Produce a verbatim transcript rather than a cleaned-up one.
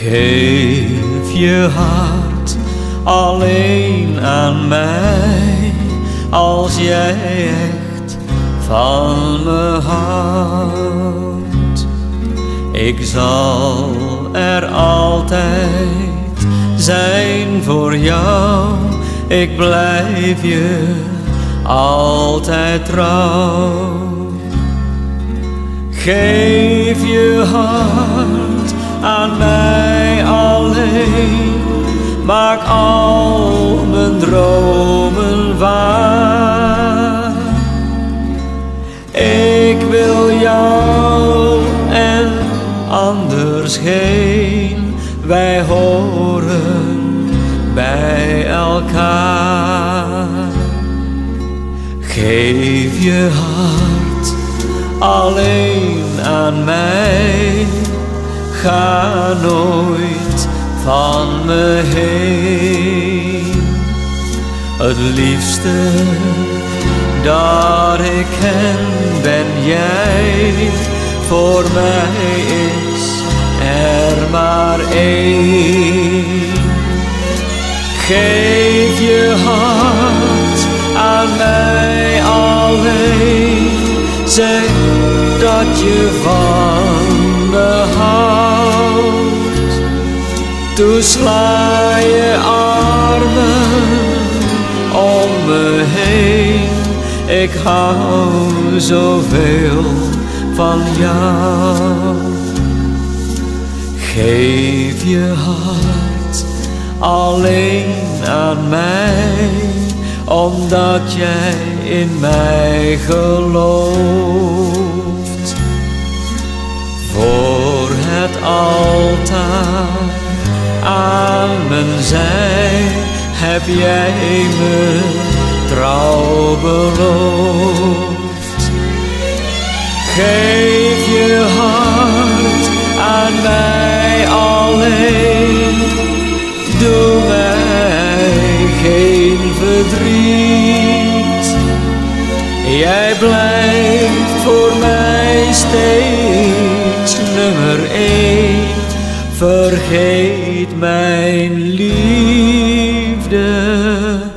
Geef je hart alleen aan mij, als jij echt van me houdt. Ik zal er altijd zijn voor jou, ik blijf je altijd trouw. Geef je hart aan mij alleen, maak al mijn dromen waar. Ik wil jou en anders geen, wij horen bij elkaar. Geef je hart alleen aan mij, ga nooit van me heen. Het liefste dat ik ken ben jij, voor mij is er maar één. Geef je hart aan mij alleen, zeg dat je van me houdt. Toen sla je armen om me heen, ik hou zoveel van jou. Geef je hart alleen aan mij, omdat jij in mij gelooft. Voor het altaar aan mijn zij heb jij me trouw beloofd. Geef je hart aan mij alleen, doe mij geen verdriet. Jij blijft voor mij steeds nummer één, vergeet mijn liefde